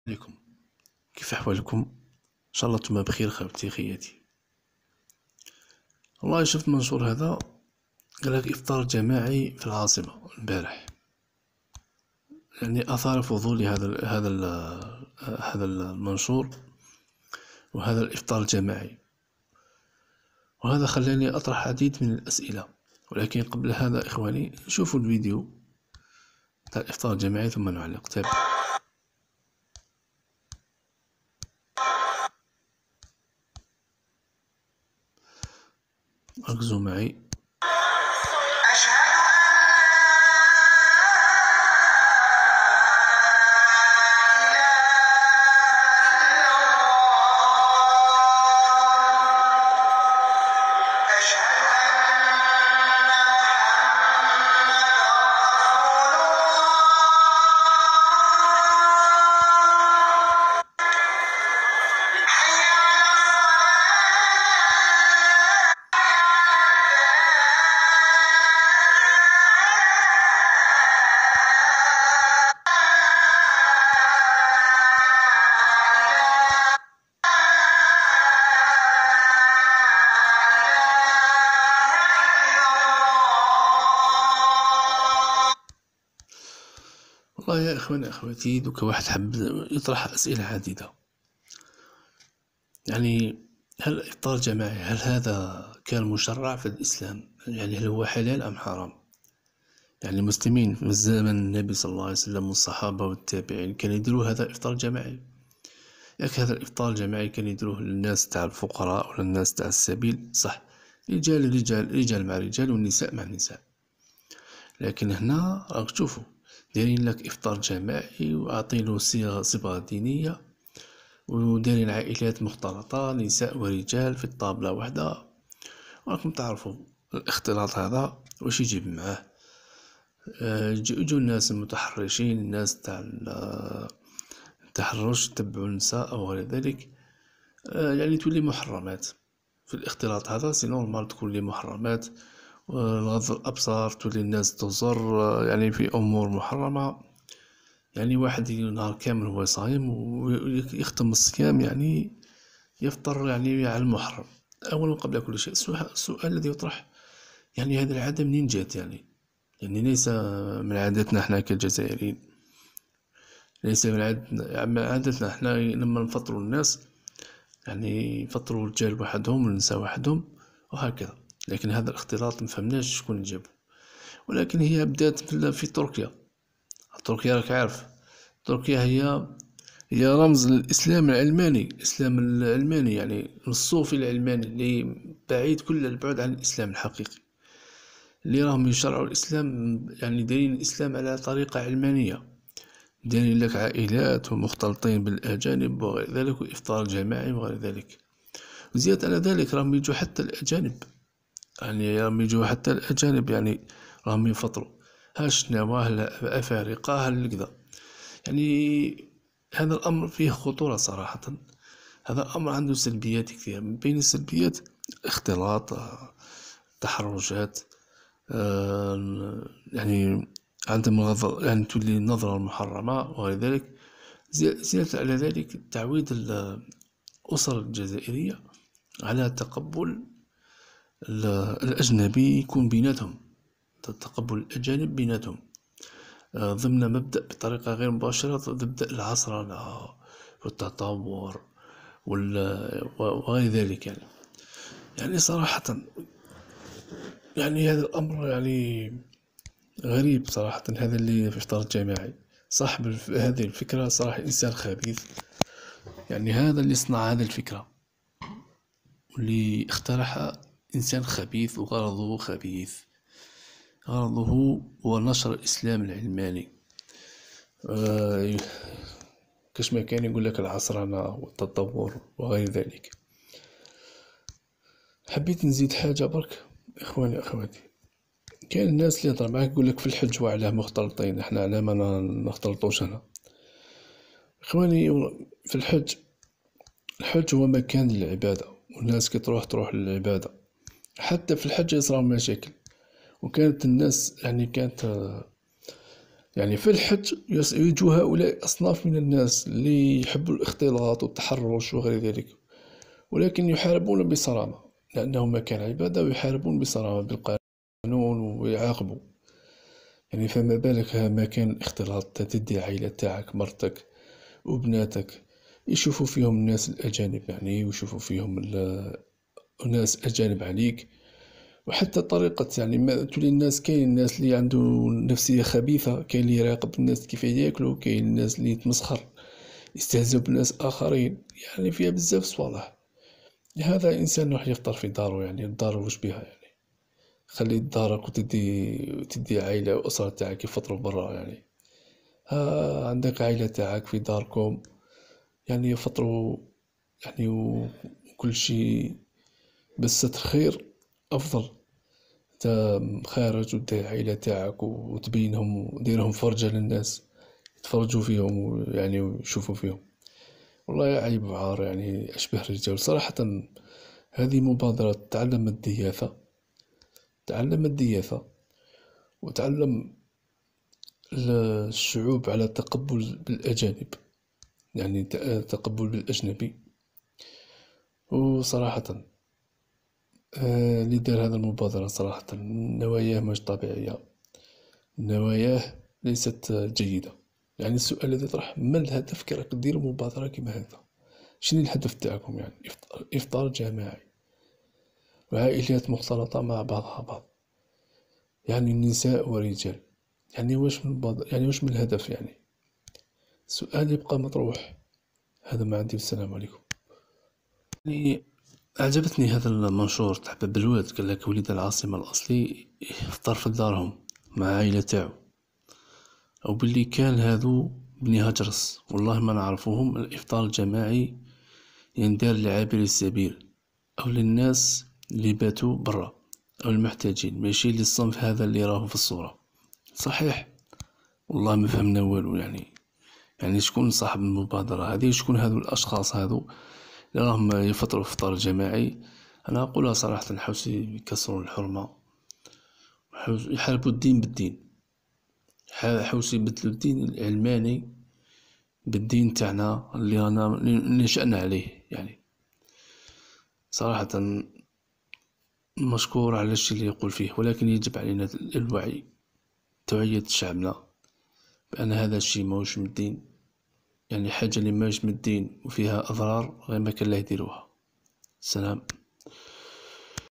عليكم. كيف أحوالكم؟ إن شاء الله نتوما بخير خاوتي خياتي. والله شفت منشور هذا قالك إفطار جماعي في العاصمة البارح، يعني أثار فضولي هذا المنشور وهذا الإفطار الجماعي، وهذا خلاني أطرح عديد من الأسئلة. ولكن قبل هذا إخواني شوفوا الفيديو تاع الإفطار الجماعي ثم نعلق. تابع، ركزوا معي. والله يا إخواني أخواتي، دوكا واحد حب يطرح أسئلة عديدة. يعني هل الإفطار الجماعي هل هذا كان مشرع في الإسلام؟ يعني هل هو حلال أم حرام؟ يعني المسلمين في زمن النبي صلى الله عليه وسلم والصحابة والتابعين كانوا يديروا هذا الإفطار الجماعي. ياك هذا الإفطار الجماعي كان يديروه للناس تاع الفقراء ولا الناس تاع السبيل، صح، رجال مع رجال والنساء مع النساء. لكن هنا راك تشوفوا دايرين لك إفطار جماعي وعاطينه صبغة دينية، ودايرين عائلات مختلطة نساء ورجال في الطابلة واحدة. وراكم تعرفوا الاختلاط هذا واش يجيب معاه. يجو الناس المتحرشين، الناس تاع التحرش، تبعوا النساء أو غير ذلك. يعني تولي محرمات في الاختلاط هذا، سي نورمال تكون لي محرمات. غض الأبصار تولي الناس تزر يعني في أمور محرمة. يعني واحد نهار كامل هو صايم ويختم الصيام، يعني يفطر يعني على المحرم. أولا قبل كل شيء السؤال الذي يطرح، يعني هذه العادة منين جات؟ يعني ليس من عادتنا احنا كالجزائريين، ليس من عادتنا احنا لما نفطروا الناس، يعني يفطروا الرجال وحدهم والنساء وحدهم وهكذا. لكن هذا الاختلاط مفهمناش شكون جابه. ولكن هي بدات في تركيا. تركيا راك عارف، تركيا هي رمز للإسلام العلماني، الإسلام العلماني يعني الصوفي العلماني اللي بعيد كل البعد عن الإسلام الحقيقي، اللي راهم يشرعوا الإسلام، يعني دايرين الإسلام على طريقة علمانية، دايرين لك عائلات ومختلطين بالأجانب وغير ذلك، وإفطار جماعي وغير ذلك. وزيادة على ذلك راهم يجوا حتى الأجانب، يعني راهم يفطروا، ها شناوة هلا أفارقة هل كذا. يعني هذا الأمر فيه خطورة صراحة. هذا الأمر عنده سلبيات كثيرة، من بين السلبيات اختلاط، تحرجات، يعني عندهم يعني تولي النظرة المحرمة وغير ذلك. زيادة على ذلك تعويد الأسر الجزائرية على تقبل الأجنبي، يكون بيناتهم تقبل الأجانب بيناتهم، ضمن مبدأ بطريقة غير مباشرة، مبدأ العصرنة والتطور وغير ذلك. يعني صراحة يعني هذا الأمر يعني غريب صراحة. هذا اللي في إفطار الجماعي صاحب هذه الفكرة صراحة إنسان خبيث. يعني هذا اللي صنع هذه الفكرة واللي اخترعها إنسان خبيث، وغرضه خبيث. غرضه هو نشر الإسلام العلماني. كاش ما كان يقول لك العصرنة والتطور وغير ذلك. حبيت نزيد حاجة برك إخواني أخواتي. كاين الناس اللي يهضر معاك يقول لك في الحج وعلاه مختلطين، احنا علاه ما نختلطوش هنا. إخواني في الحج هو مكان للعبادة، والناس كي تروح للعبادة. حتى في الحج يصراو مشاكل، وكانت الناس يعني كانت يعني في الحج يوجد هؤلاء أصناف من الناس اللي يحبوا الاختلاط والتحرش وغير ذلك، ولكن يحاربون بصرامة، لأنه مكان عبادة ويحاربون بصرامة بالقانون ويعاقبوا. يعني فما بالك مكان اختلاط تدي العائلة تاعك مرتك وبناتك يشوفوا فيهم الناس الأجانب، يعني ويشوفوا فيهم ناس أجانب عليك. وحتى طريقة يعني ما تولي الناس، كاين الناس اللي عنده نفسية خبيثة، كاين اللي يراقب الناس كيف ياكلوا، كاين الناس اللي يتمسخر يستهزئ بناس آخرين، يعني فيها بزاف صوالح. هذا إنسان يروح يفطر في دارو، يعني دارو واش بها يعني؟ خلي دارك وتدي عائلة وأسرة تاعك يفطروا برا يعني. ها عندك عائلة تاعك في داركم يعني يفطروا يعني وكل شيء، بس الخير أفضل. انت خارج ودير العائلة تاعك وتبينهم وديرهم فرجة للناس يتفرجوا فيهم ويعني ويشوفوا فيهم. والله يا عيب وعار، يعني أشبه رجال صراحة. هذه مبادرة تعلم الدياثة، تعلم الدياثة وتعلم الشعوب على تقبل بالأجانب، يعني تقبل بالأجنبي. وصراحة اللي دار هذا المبادرة صراحة نواياه مش طبيعية، نواياه ليست جيدة. يعني السؤال الذي يطرح: ما الهدف كي راك ديروا مبادرة كيما هذا؟ شنو الهدف تاعكم؟ يعني إفطار جماعي وعائلات مختلطة مع بعضها بعض، يعني نساء ورجال، يعني واش من يعني واش من الهدف؟ يعني سؤال يبقى مطروح. هذا ما عندي، والسلام عليكم. يعني أعجبتني هذا المنشور تاع باب الواد، قال لك وليد العاصمة الأصلي يفطر في دارهم مع عائلة تاعو، أو باللي كان هذو بني هجرس والله ما نعرفوهم. الإفطار الجماعي يندار لعابري السبيل أو للناس اللي باتوا برا أو المحتاجين، ماشي للصنف هذا اللي راهو في الصورة. صحيح، والله ما فهمنا والو. يعني شكون صاحب المبادرة هذه؟ شكون هذو الأشخاص هذو اللي راهم يفطروا فطار جماعي؟ أنا أقولها صراحة، حوسي يكسروا الحرمة، يحاربوا الدين بالدين، حوسي يبدلوا الدين العلماني بالدين تاعنا اللي رانا نشأنا عليه. يعني صراحة مشكور على الشيء اللي يقول فيه، ولكن يجب علينا الوعي، توعية شعبنا بأن هذا الشيء ماهوش من الدين. يعني حاجة اللي ماهوش من الدين وفيها أضرار غير ما كان لا يديروها. سلام.